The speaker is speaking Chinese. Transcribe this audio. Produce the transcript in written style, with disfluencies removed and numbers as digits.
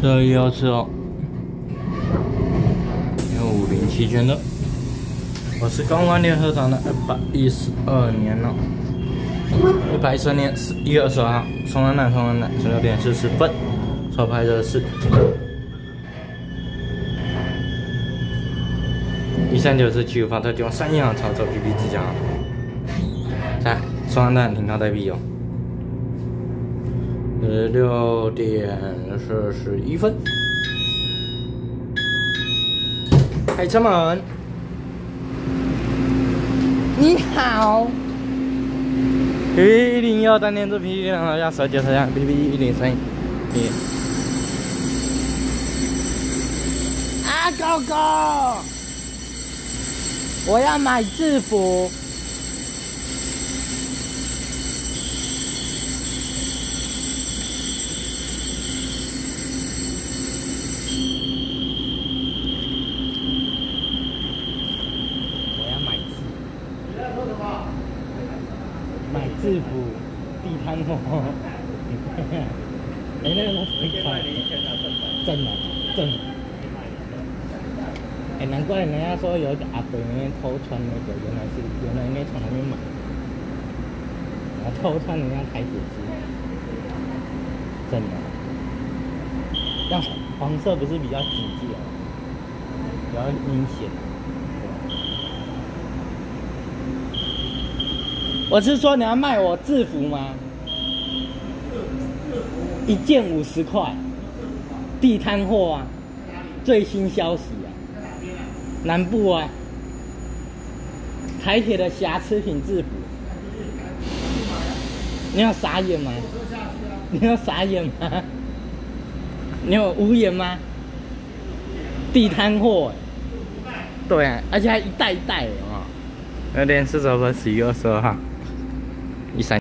121250期权的，我是刚完联合厂的212年了，113年1月22号，双人奶16点40分，手牌的是13947发特地方3样操作 PP 之家，来双人蛋停靠代币哦。16点41分，开车门。你好。PP101单点子 PP102加手接车辆 PP103。啊，狗狗！我要买制服。买制服，地摊货。哎，那个很快，正。哎，难怪人家说有一个阿伯那边偷穿那个，原来应该从那边买，然后偷穿人家台铁机，真的。但黄色不是比较紧致哦，比较明显。我是说你要卖我制服吗？1件50块，地摊货啊，最新消息啊，南部啊，台铁的瑕疵品制服，你要傻眼吗？你要傻眼吗？你有无言吗？地摊货，对啊，而且还一袋一袋的啊。2点49分11月22号。13